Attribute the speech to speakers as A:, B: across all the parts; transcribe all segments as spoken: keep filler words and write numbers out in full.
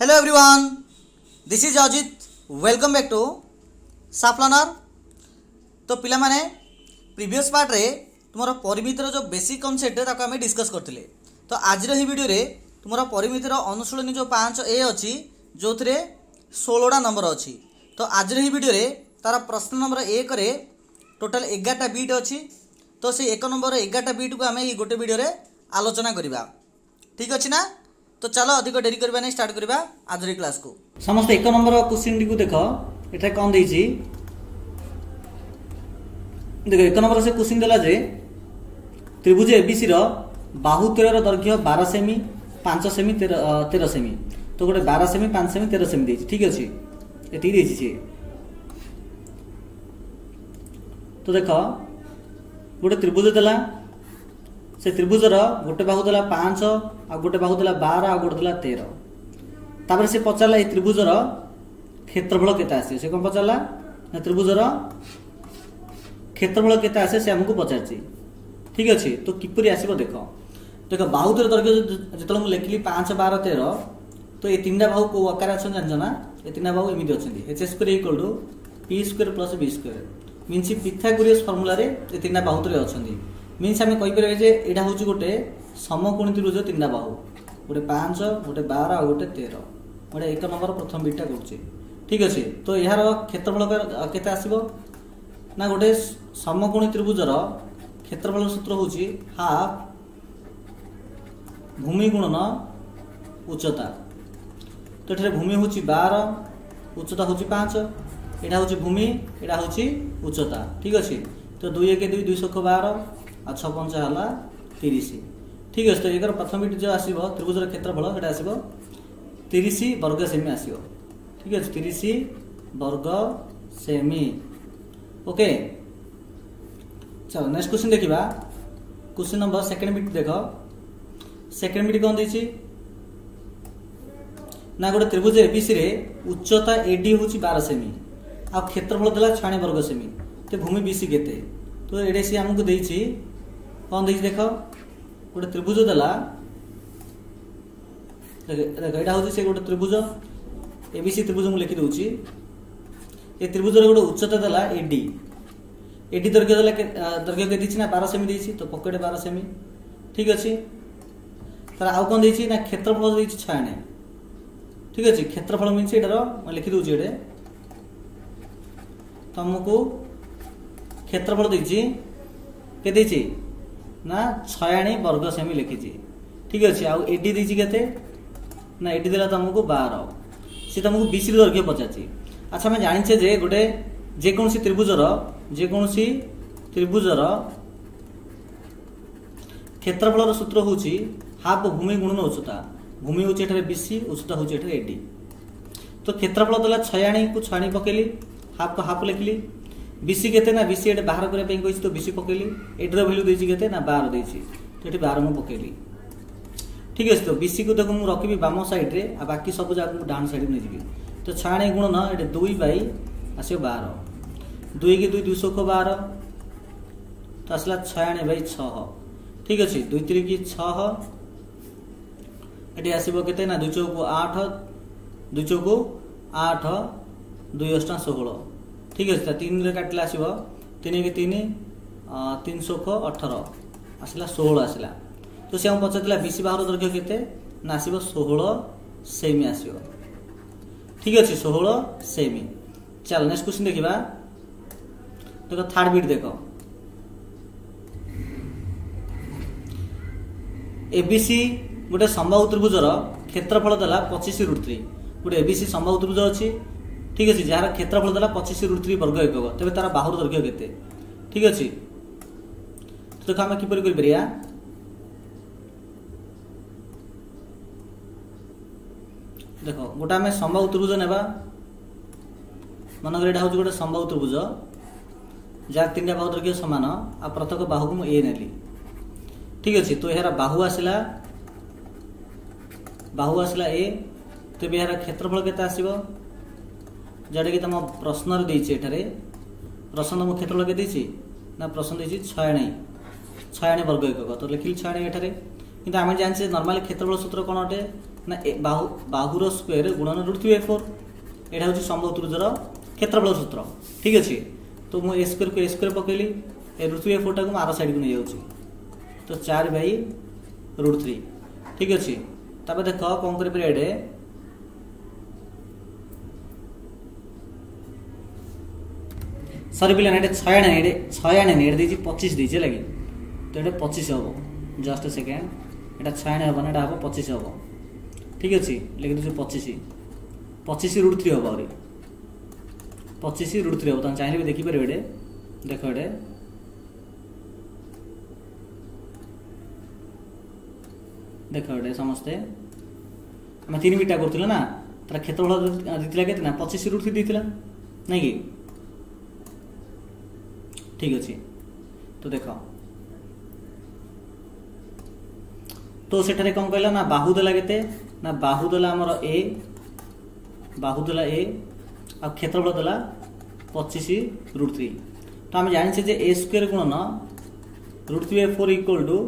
A: Hello everyone, this is Ajit. Welcome back to साफ learner. तो पिला माने प्रीवियस पार्ट रे तुमर परिमितिर जो बेसिक कॉन्सेप्ट ताको आमे डिस्कस करथिले। तो आज ही वीडियो रे तुमर परिमितिर अनुशीलनी जो पाँच ए अच्छी जो थे षोलटा नंबर अच्छी। तो आज ही वीडियो रे तार प्रश्न नंबर एक रे टोटल एगारटा बीट अच्छी। तो से एक नंबर एगारटा बीट को आम गोटे वीडियो रे आलोचना करवा। ठीक अच्छे ना? तो चलो अधिक डेरी करबा नहीं, स्टार्ट करबा आज क्लास को। समस्त एक नंबर क्वेश्चन टी को देख, एटा कौन देछि देखो। एक नंबर से क्वेश्चन देला जे त्रिभुज एबीसी रो बाहु त्रयर दैर्घ्य बारह सेमी, पाँच सेमी, तेरह सेमी। तो गोटे बारह सेमी, पाँच सेमी, तेरह सेमी देछि। ठीक अछि, एति देछि से। तो देख गोटे त्रिभुज देला, से त्रिभुजर गोटे बाहु देला पाँच, आ गोटे बाहु देला बारह, आ गोटे देला तेरह। तापर से पचारला त्रिभुजर क्षेत्रफल केते आसे। से कौन पचारला ना त्रिभुजर क्षेत्रफल केते आसे से हमको पचारछि। ठीक अछि। तो किपरि आसीबो देख देख बाहु तिर दैर्घ्य जेतल मु लेखिली पाँच, बारह, तेरह। तो ये तीनटा बाहु को आकार अछन जानछ ना। ये तीनटा बाहु एमिति अछंती h square equal to p square plus b square means Pythagoras formula रे ये तीनटा बाहु तिर अछंती। मीन्स आम कहीपर जे यहाँ हूँ गोटे समकोणी त्रिभुज तीनटा बाहु, गोटे पाँच, गोटे बारह, गोटे तेरह। गोटे एक नंबर प्रथम बीटा कर। ठीक अच्छे। तो यार क्षेत्रफल केते आसीबो ना, गोटे समकोणी त्रिभुजर क्षेत्रफल सूत्र हूँ हाफ भूमि गुणन उच्चता। तो ये भूमि हूँ बारह, उच्चता हूँ पाँच। यहाँ हूँ भूमि, यहाँ हूँ उच्चता। ठीक अच्छे। तो दुई एक दुई, दुई सौ बारह, आ छ पंचा हला तीस। ठीक है। तो एक प्रथम बीट जो आसो त्रिभुजर क्षेत्रफल से आसो तीस वर्ग सेमी आसो। ठीक है, तीस वर्ग सेमी। ओके, चलो नेक्स्ट क्वेश्चन देखा। क्वेश्चन नंबर सेकेंड बीट देख। सेकेंड बीट कौन देछि ना, गोटे त्रिभुज एबीसी रे उच्चता एडी हूँ बारह सेमी, आ क्षेत्रफल देला छाणी वर्ग सेमी। तो भूमि बीसी केते। तो एडे सी हमको देछि कौन देछि देख, गोटे त्रिभुज देला। देख एटा हूँ से गोटे त्रिभुज एबीसी त्रिभुज मु लिखि दउछि। ए त्रिभुजर गोटे उच्चता देला एडी। एडी दैर्घ्य देला दैर्घ्य के देछि ना बारह सेमी देछि। तो पकेट बारह सेमी। ठीक अछि। तार आउ कौन देछि ना, क्षेत्रफल देछि छाणे। ठीक अछि। क्षेत्रफल मीन्स एटार म लिखि दउछि एडे तुमको क्षेत्रफल देछि के देछि ना छयाणी वर्ग सेमी लिखी। ठीक अच्छे। आउ एडी देछि केते ना, एडी देला तुमको बारह। से तुमको बीसी दैर्घ्य पचारछि। अच्छा मैं जानिछे जे गोटे जेकोसी त्रिभुजर जेकोसी त्रिभुजर क्षेत्रफल सूत्र हूँ हाफ भूमि गुणन उच्चता। भूमि हूँ एठारे बीसी, उच्चता हूँ एठारे एडी। तो क्षेत्रफल देला छयाणी को छाणी पकेली, हाफ को हाफ लिखली। बीसी केते ना, बीसी एटे बाहर करबा पई कहिछि। तो बीसी पकेली। एटर वैल्यू देछि केते ना बारह देछि। तो एठी बारह मु पकेली। ठीक है। तो बीसी को देखो मु रखिबी बाम साइड रे, आ बाकी सब जाक डाउन साइड में जिबी। तो छाणे गुण न एटे दुई बाई आसियो बारह। दुई के दुई, दुई सौ बारह। तो आसला छयाणे बाई छह। ठीक अच्छे। दुई तीन की छह, एटी आसीबो केते ना दुई चौको आठ, दुई चौको आठ, दुई अष्टा षोहल। ठीक है। तीन रे काटला आसीबो तीन के तीन, तीन सौ अठारह आसला षोहल आसला। तो से हम पचारला बीसी बाहर दैर्घ्य केते ना, आसीबो षोहल सेमी आसीबो। ठीक अच्छे, षोहल सेमी। चल नेक्स्ट क्वेश्चन देखिबा। देखो थर्ड बीट देखो। एबीसी गोटे समबाहु त्रिभुजर क्षेत्रफल देला पच्चीस रुट थ्री। गोटे एबीसी समबाहु त्रिभुज अच्छी। ठीक अच्छे। जार क्षेत्रफल देला पच्चीस रुट थ्री वर्ग एकक। तेज तार बाहुर दैर्घ्य केते। ठीक अच्छे। तो देखो आम किपर कर देखो गोटे आम समबाहु त्रिभुज नेबा। मनकर हूँ गोटे समबाहु त्रिभुज जार तीन बाहु दैर्घ्य सामान, आ प्रत्येक बाहु को मुझे ए नेली। ठीक अच्छे। तो यार बाहु आसला बाहु आसला ए। तो यार क्षेत्रफल केते आसीबो, जोटा कि तुम प्रश्न एठारे प्रश्न तुम क्षेत्रफल के देछि ना, प्रश्न देछि छयाणी छयाणी वर्ग एकक। तो लिखिली छयाणी एठारे। किंतु आम जाने नॉर्मल क्षेत्रफल सूत्र कौन अटे ना बाहु बाहुर स्क्वायर गुणन रूट थ्री बाय फोर एटा हूँ समबाहु त्रिभुजर क्षेत्रफल सूत्र ठीक अच्छे। तो मुझे ए स्क्वायर को ए स्क्वायर पकेली A root three by four टाक आर साइड को नहीं जाऊँगी तो चार बै रूट थ्री ठीक अच्छे। तापर देख कौन कर ये सरी पिला ये छय आने ये छय आने ये पचिश देचे लगे तो ये पचिश हम जस्ट सेकेंड ये छय आने हम ना हम पचिश हम ठीक अच्छे लिखि दूसरे पचिश पचिश रूट थ्री हम आ पचिश रूट थ्री हम तुम चाहिए भी देखिपर ये देख ये देख ये समस्ते आम तीन बिटा करूँ ना तार क्षेत्रफल देता के ना पचिश रूट थ्री देता नहीं कि ठीक अच्छे। तो देख तो सेठारे कौन कहला ना बाहु देला केते ना बाहु देला हमर ए बाहु देला ए आ क्षेत्रफल देला पचिश रूट थ्री। तो आम जानी जे ए स्क्वायर गुणन root three by four equal to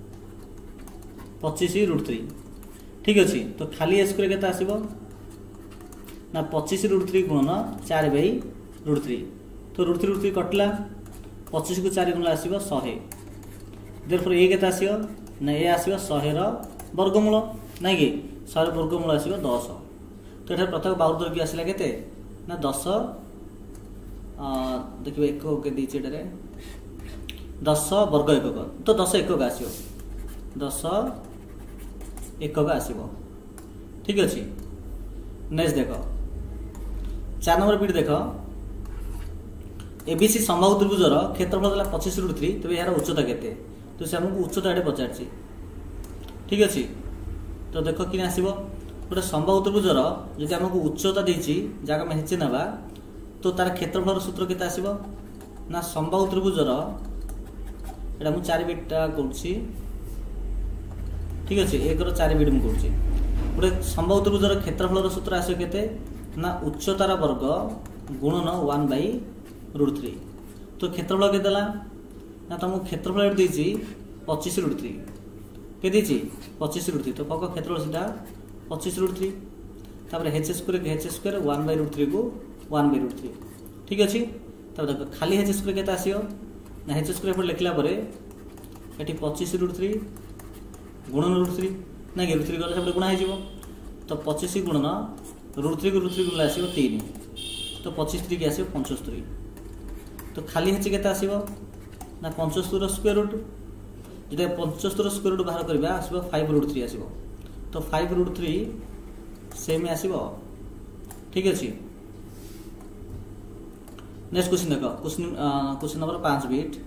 A: पचिश रूट थ्री ठीक अच्छे। तो खाली ए स्क्वायर केते आसीबो ना पचिश रूट थ्री गुणन चार बै रूट थ्री। तो रूट थ्री रूट थ्री कटला पचिश को चार गुण आसो शहे देर ए के आसो ना ए आसो शहेर वर्गमूल ना कि शहे वर्गमूल आसो दस। तो ये प्रत्येक बाहु दर्घ्य आसला के ना दस देखिए एक के दीचे दस वर्ग एकक तो दस एकक आसो दस एकक आसो ठीक अच्छे। नेक्स्ट देख चार नंबर पीठ देख एबीसी समबाहु त्रिभुजर क्षेत्रफल देला पचिश रूट थ्री तेज यार उच्चता केते तो से आमको उच्चता ये पचार ठीक अच्छे। तो देख कि आसो गोटे समबाहु त्रिभुजर जब आमको उच्चता देती जहाँ आम हेचे ना तो तार क्षेत्रफल सूत्र केते आसो ना समबाहु त्रिभुजर एटा मु चार बिटा करुँची ठीक अच्छे एक चार बिट मुझे करुँची गोटे समबाहु त्रिभुजर क्षेत्रफल सूत्र आसो केते ना उच्चतार वर्ग गुणन वन बै रूट थ्री। तो क्षेत्रफल के देला ना तुमको क्षेत्रफल देती पचिश रूट थ्री के देती पचिश रूट थ्री तो पक क्षेत्रफल सीधा पचिश रूट थ्री तापर H square H square one by root three को वन बै रूट थ्री ठीक अच्छे। तब देख खाली एच स्क्वायर के आसो ना एच स्क्वायर लिखला ये पचिश रूट थ्री गुणन रूट थ्री ना कि रूट थ्री गले सब गुणा हो तो पचिश गुणन रूट थ्री को रूट थ्री गुणा आसो तीन तो पचिश थ्री की आसो पंचस्तरी। तो खाली हेची के आसो ना पंचस्तूर स्क्वायर रूट जो पंचस्तूर स्क्वायर रूट बाहर करवा आसो फाइव रूट थ्री आसो तो फाइव रूट थ्री सेम आसो ठीक अच्छे। नेक्स्ट क्वेश्चन देख क्वेश्चन क्वेश्चन नंबर पाँच बिट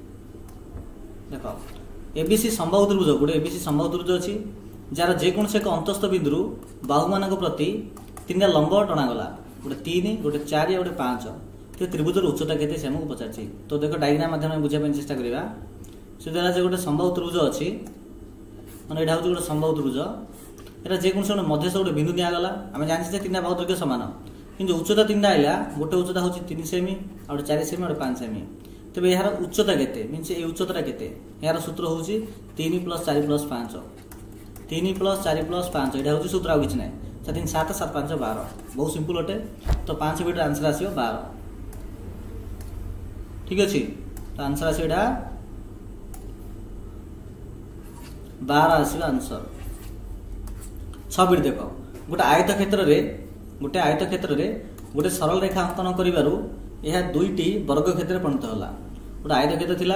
A: देख एबीसी समबाहु त्रिभुज गोटे एबीसी समबाहु त्रिभुज अच्छी जार जेकोसी एक अंतस्थ बिंदु बाहु मान प्रति तीन लंब टणागला गोटे तीन गोटे चार गोटे पाँच तो त्रिभुजर उच्चता के आमको पचार। तो देख डायग्राम माध्यम बुझाई चेष्टा करवा से द्वारा जो गोटे समबाहु त्रिभुज अच्छी मैंने यहाँ हूँ गोटे समबाहु त्रिभुज यहाँ जेकोसी गोटे मध्यस्थ गोटे बिंदु दिगला आम जानी तीन बाहु दर्घ्य सामान कि उच्चता तीन आइला गोटे उच्चता हूँ तीन सेमी आ गए चार सेमी आ पाँच सेमी तेज यार उच्चता के मीनस ये उच्चता के यार सूत्र हूँ तीन प्लस चार प्लस पाँच तीन प्लस चार प्लस पाँच यहाँ हूँ सूत्र आगे ना चार तीन सात सात पाँच बार बहुत सिंपल अटे। तो पाँच बिटर आंसर आसो बार ठीक अच्छे। तो आंसर आसो यहाँ बार आसो आंसर। छ बिट देख गोटे आयत क्षेत्र में गोटे आयत क्षेत्र में गोटे सरल रेखा अंकन करू यह दुईटी वर्ग क्षेत्र परिणत होला गोटे आयत क्षेत्र थिला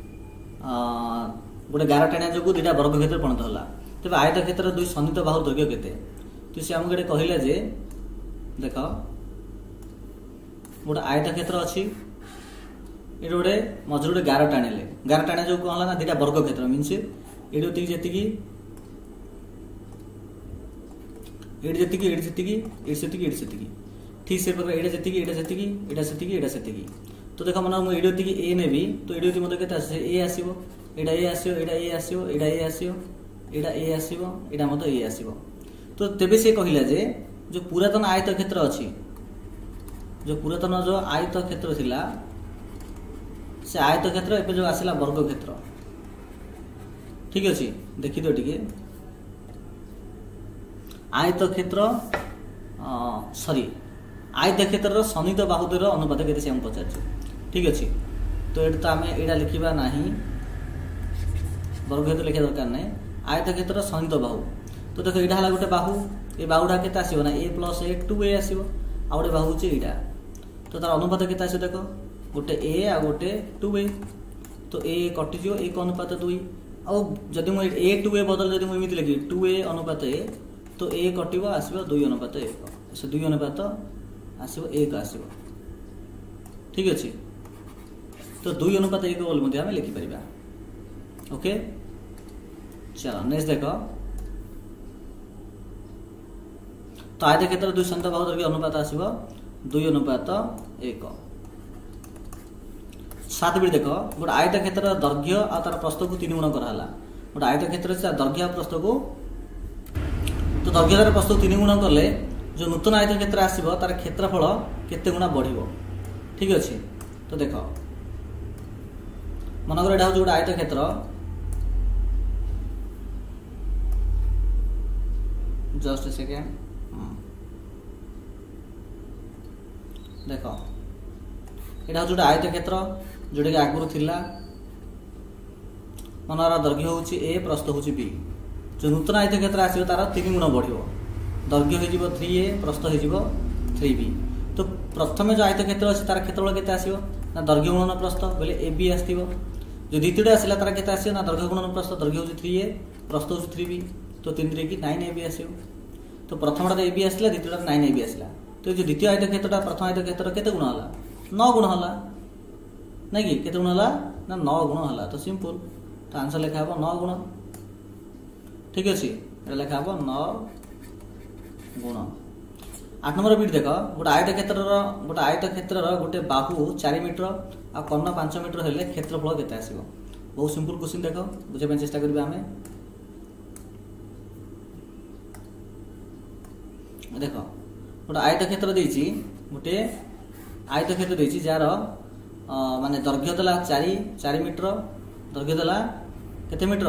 A: गोटे गार टाणिया जो दुईटा वर्ग क्षेत्र परिणत होला तेज आयत क्षेत्र दुई सन्निहित बाहु दर्घ्य केते तो सी आमको कहला जे देख गोटे आयत क्षेत्र अच्छी ये गोटे मझे गोटे गार टाणिले गार टाणिया जो कौन ना दुईटा वर्ग क्षेत्र मीनस ये जी जी एट जी एट जी एट से एट से ठीक से प्रकार एटा जी एटा जी एटा से एटा से तो देख मन मुझे एडी ए नेबी तो एडी मतलब के ए आसो एटा ए आसो एटा ए आसो एटा ए आसो एटा ए आसो एटा मतलब ए आसो। तो तेबे से कहला जे जो पुरातन आयत क्षेत्र अच्छी जो पुरातन जो आयत क्षेत्र थिला से आयत क्षेत्र एवं जो आसला वर्ग क्षेत्र ठीक अच्छे देखी तो टे आयत क्षेत्र सॉरी आयत क्षेत्र सन्निहित बाहु द्वयर अनुपात केते से हम पचार ठीक अच्छे। तो ये तो आम यहाँ लिखा ना वर्ग क्षेत्र लिखा दरकार ना आयत क्षेत्र सन्निहित बाहु। तो देख यहाँ है गोटे बाहु ये बाहुटा के आसो ना ए प्लस ए टू ए आसो आ गए बाहु हूँ यहाँ तो तार अनुपात के आस देख गोटे ए आ गोटे टू ए तो ए कटिज एक अनुपात दुई आदि मुझे ए टू ए बदल जब मुझे लिखी टू ए अनुपात ए तो ए कट आसो दुई अनुपात एक से दुई अनुपात आसो एक आसो ठीक अच्छे। तो दुई अनुपात एक बोली आम लिखिपर ओके। चलो नेक्स्ट देख तो आयत क्षेत्र दुई सन्निहित बाहु द्वयर अनुपात आसो दुई अनुपात एक। सात भी देख गोटे आयत क्षेत्र दैर्घ्य आ तार प्रस्थ को तीन गुण कराला गोटे आयत क्षेत्र से दैर्घ्य प्रस्थ को तो दैर्घ्य तार प्रस्थ को तीन गुण कले जो नूतन आयत क्षेत्र आसो तार क्षेत्रफल केते गुणा बढ़िबो ठीक अच्छे। तो देख मनकर यहाँ हूँ गोटे आयत क्षेत्र जस्ट सेकेंड देख यहाँ हूँ गोटे आयत क्षेत्र जोटा कि आगुरी थिला मनर दैर्घ्य हूँ ए प्रस्थ हूँ बी जो नूतन आयत क्षेत्र आसो तार तीन गुण बढ़ दैर्घ्य हो थ्री ए प्रस्थ हो थ्री बी। तो प्रथम जो आयत क्षेत्र अच्छे तार क्षेत्रफल केते आसो ना दैर्घ्य गुणन प्रस्थ बोले ए बी आसो जो द्वितीय आसला तार केते आसो ना दैर्घ्य गुणन प्रस्थ दैर्घ्य हूँ थ्री ए प्रस्थ हूँ थ्री बी तो तीन थ्री की नाइन ए बी आसो। तो प्रथमटा ए बी आसला द्वितीयटा नाइन ए बी आसला तो जो द्वितीय आयत क्षेत्रटा प्रथम आयत क्षेत्र केते गुण है नौ गुण है ना कि केते गुण है ना नौ गुण है। तो सिंपल तो आंसर लिखा हे नौ गुण ठीक अच्छे लिखा हे नौ गुण। आठ नंबर बीट देख गोटे आयत क्षेत्र गोटे आयत क्षेत्र गोटे बाहु चार मीटर आ कर्ण पांच मीटर हेले क्षेत्रफल केते आसीबो बहुत सिंपल क्वेश्चन देख बुझे चेष्टा करिबा आमे देख गोटे आयत क्षेत्र देछि गोटे आयत क्षेत्र देछि जार माने दैर्घ्य देला चार चार मीटर दैर्घ्य देला केते मीटर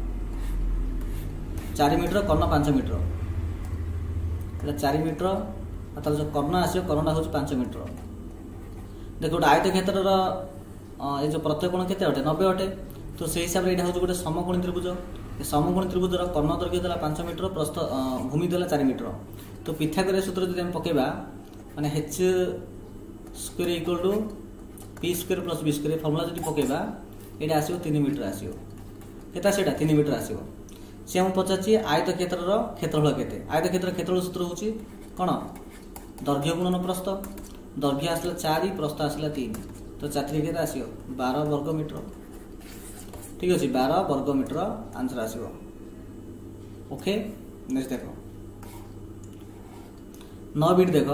A: चार मीटर कर्ण पांच मीटर एटा चार मीटर तार जो कर्ण आसो कर्णटा हूँ पांच मीटर देख गोटे आयत क्षेत्र ये जो प्रत्येक केते अटे नब्बे अटे तो से हिसाब से यहाँ हूँ गोटे समकोणी त्रिभुज समकोणी त्रिभुजर कर्ण दैर्घ्य देला पांच मीटर प्रस्थ भूमि देला चार मीटर तो पिथागोरस सूत्र जब पकेबा माने H square equal to P square plus B square formula जब पकेबा ये आसो तीन मीटर आसो केता सेटा तीन मीटर आसो से हम पचार आयत क्षेत्र क्षेत्रफल केते आयत क्षेत्र क्षेत्रफल सूत्र हूँ कौन दैर्घ्य गुणन प्रस्थ दैर्घ्य आसला चार प्रस्थ आसला तीन तो चार के आसो बारह वर्ग मीटर ठीक अच्छे बारह वर्ग मीटर आंसर आसो ओके। नेक्स्ट देख नौ बीट देख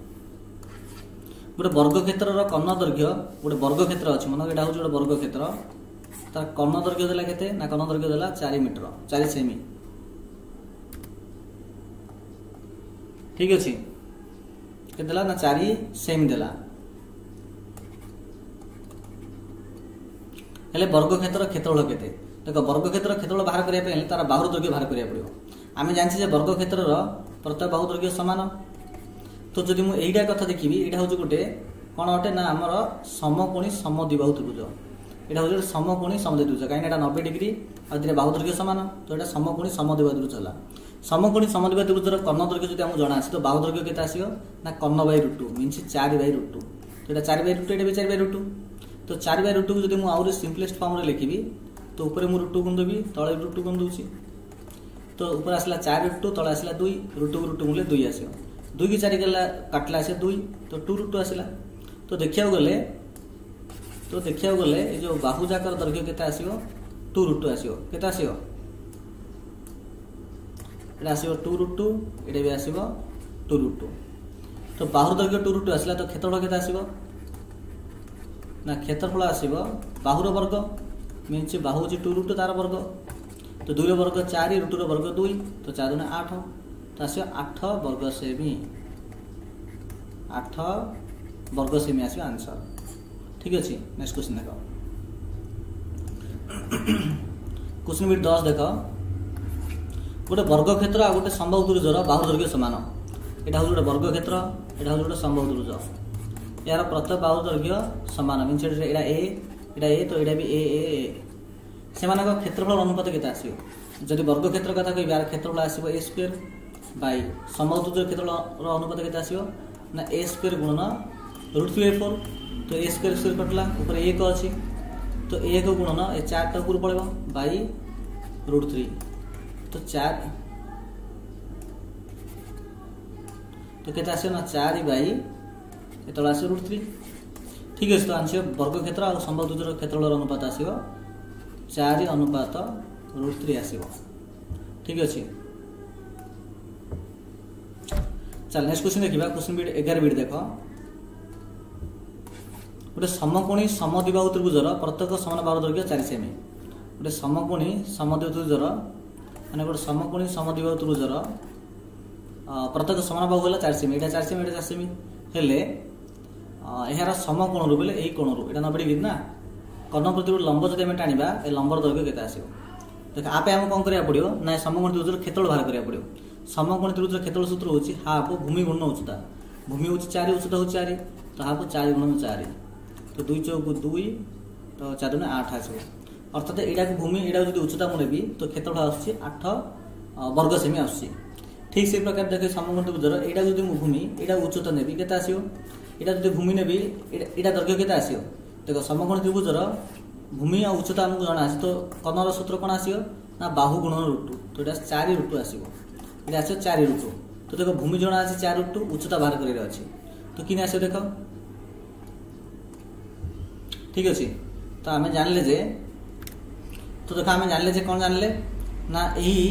A: गोटे वर्ग क्षेत्र कर्ण दैर्घ्य गोटे वर्ग क्षेत्र अच्छे मन यहाँ हूँ गोटे वर्ग क्षेत्र तार कर्ण दैर्घ्य देला केते ना कर्ण दैर्घ्य देला चार मीटर चार सेमी ठीक अच्छे के देला ना चार सेमी देला हेले वर्ग क्षेत्र क्षेत्रफल केते देख वर्ग क्षेत्र क्षेत्रफल बाहर करिया पे तार बाहु दैर्घ्य बाहर करिया पड़ियो आमे जानछि जे वर्ग क्षेत्रर प्रत्येक बाहु दैर्घ्य समान तो जदि मु एइडा कथा देखिबी एइडा होज गोटे कोन अटे ना हमर समकोणी समद्विबाहु त्रिभुज एटा होज समकोणी समद्विबाहु त्रिभुज काई एटा नब्बे डिग्री आ दिरे बाहु दैर्घ्य समान तो एटा समकोणी समद्विबाहु त्रिभुज हला समकोणी समद्विबाहु त्रिभुजर कर्ण दैर्घ्य जदि हम जणा आसी तो बाहु दैर्घ्य केते आसीयो ना कर्ण बाय रूट टू मींस चार बाय रूट टू तो एटा चार बाय रूट टू एटा भी चार बाय रूट टू तो चार बाय रूट टू जदि मु आउरे सिंपलेस्ट फॉर्म रे लिखिबी तो ऊपर मु रूट टू गुण देबी तळे रूट टू गुण दोछि तो ऊपर आसला चार रूट टू तळे आसला दुई रूट टू रूट टू मूल्य दुई आसीयो दुई की चार गला काटला से दुई तो टू रूट टू आसला तो देखिया गले तो देखिया गले ए जो बाहु जाकर दैर्घ्य केते आसीयो टू रूट टू आसीयो केते आसीयो एटा आसीयो टू रूट टू एटा भी आसीयो टू रूट टू तो बाहु दैर्घ्य टू रूट टू आसला तो क्षेत्रफल केते आसीयो ना क्षेत्रफल आसीबो बाहुर वर्ग means Bahu ji to root तार वर्ग तो दुई वर्ग चार रूट वर्ग दुई तो चार दुने आठ तो आसो आठ वर्ग सेमी आठ वर्ग सेमी आसो आंसर ठीक अच्छे। नेक्स्ट क्वेश्चन देख क्वेश्चन नंबर दस देख गोटे वर्गक्षेत्र आ गोटे समबाहु त्रिभुजर बाहु दैर्घ्य समान यहाँ हूँ गोटे वर्गक्षेत्र यहाँ हूँ गोटे समबाहु त्रिभुज यार प्रत्येक बाहु दैर्घ्य समान मीन एटा ए एटा ए तो यहाँ भी ए ए ए से क्षेत्रफल अनुपात केते आसियो जदि वर्गक्षेत्र कथा कह यार क्षेत्रफल आसियो ए स्क्वायर बाई समबाहु त्रिभुजर क्षेत्रफल अनुपात केते आसियो ना ए स्क्वायर गुणन रूट थ्री बाई फोर तो ए स्क्वायर स्क्वायर कटला ऊपर एक अच्छी तो एक गुणन ए चार टा ऊपर पड़ेगा बाई रूट थ्री तो चार तो केते आसियो ना चार बाई एत आसियो रूट थ्री ठीक अच्छे तो आंसर वर्गक्षेत्र और समबाहु त्रिभुजर क्षेत्रफल अनुपात आसियो चार अनुपात रूट थ्री आसियो ठीक अच्छे। चल नेक्स्ट क्वेश्चन देखिबा क्वेश्चन बीट ग्यारह बीट देख गोटे समकोणी समद्विबाहु त्रिभुजर प्रत्येक समान बाहु दैर्घ्य चार सेमी गोटे समकोणी समद्विबाहु त्रिभुजर माने गोटे समकोणी समद्विबाहु त्रिभुजर प्रत्येक समान बाहु है चार सेमी यहाँ चार सेमी यहाँ चार सेमी हेले यार समकोण बोले यही कोण रू यहाँ नबड़ी ना कर्ण प्रति लंब जब आम टाणा ए लंबर दैर्घ्य केते आसियो देख आप आम कौन करा पड़ो ना समकोण त्रिभुजर क्षेत्रफल बाहर करा पड़ो समकोण त्रिभुजर क्षेत्रफल सूत्र होची हाफ भूमि गुणन उच्चता भूमि होची चार उच्चता होची चार तो हाफ चार गुणन चार तो दुई चौक दुई तो चार गुण आठ आसो अर्थात यहाँ भूमि यहाँ जो उच्चता मुझे तो क्षेत्रफल आसूँ आठ वर्ग सेमी आसूँ ठीक से प्रकार देखे समकोण त्रिभुजर यहाँ जो भूमि यहाँ उच्चता नेबी केते आसियो यहाँ जो भूमि नेबी यहाँ दैर्घ्य केते आसियो देख समकोण त्रिभुजर भूमि और उच्चता आमको जना आस तो कर्णर सूत्र कौन आसियो ना बाहु गुणन रुट तो यहाँ चार रुट आसियो यहाँ आसियो चार रुट तो देख भूमि जना आसी चार रुट उच्चता बाहर कर अच्छे तो कि आसियो देख ठीक अच्छे तो आम जानले जे तो देख आम जानले जे कौन जानले ना यही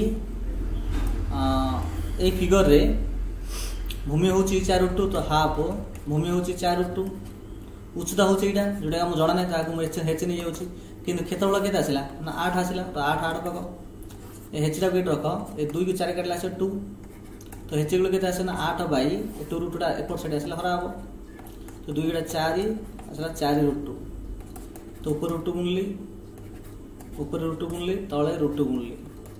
A: ए फिगर रे भूमि हूँ चार रुट तो हाफ भूमि हूँ चार रुट उच्चता हूँ यहाँ जोटा आम जना ना हेच नहीं जाऊँगी कि क्षेत्रफल के आसला ना आठ आसला तो आठ आठ पक हेचटा भी रख ए दुई को चार काटला आस टू तो हेच गुलो के आस ना आठ बै टू रुटा एपट साइड आसला हरा हम तो दुई गुड़ा चार आसला चार रुट टू तो ऊपर रुट गुणली ऊपर रुट गुणली तले रुट गुणली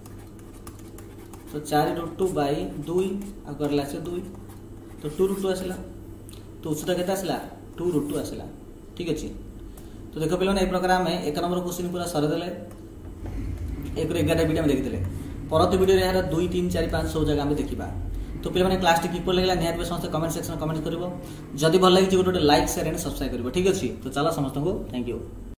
A: तो चार रुट टू बै दुई आगे आस दुई तो टू रुट आसला तो उच्चता के आसला टू रुट टू आसला ठीक अच्छे तो देख पे प्रकार आम एक नंबर क्वेश्चन पूरा सरदेले एक एगारटा वीडियो में देखते परवर्त वीडियो यार दुई तीन चार पाँच सब जगह आम देखा तो पे क्लास किपर लगे निहत समस्त कमेंट सेक्शन कमेंट कर जदि भल लगी गोटे गोटे लाइक शेयर एंड सब्सक्राइब कर ठीक अच्छे तो चलो समस्त को थैंक यू।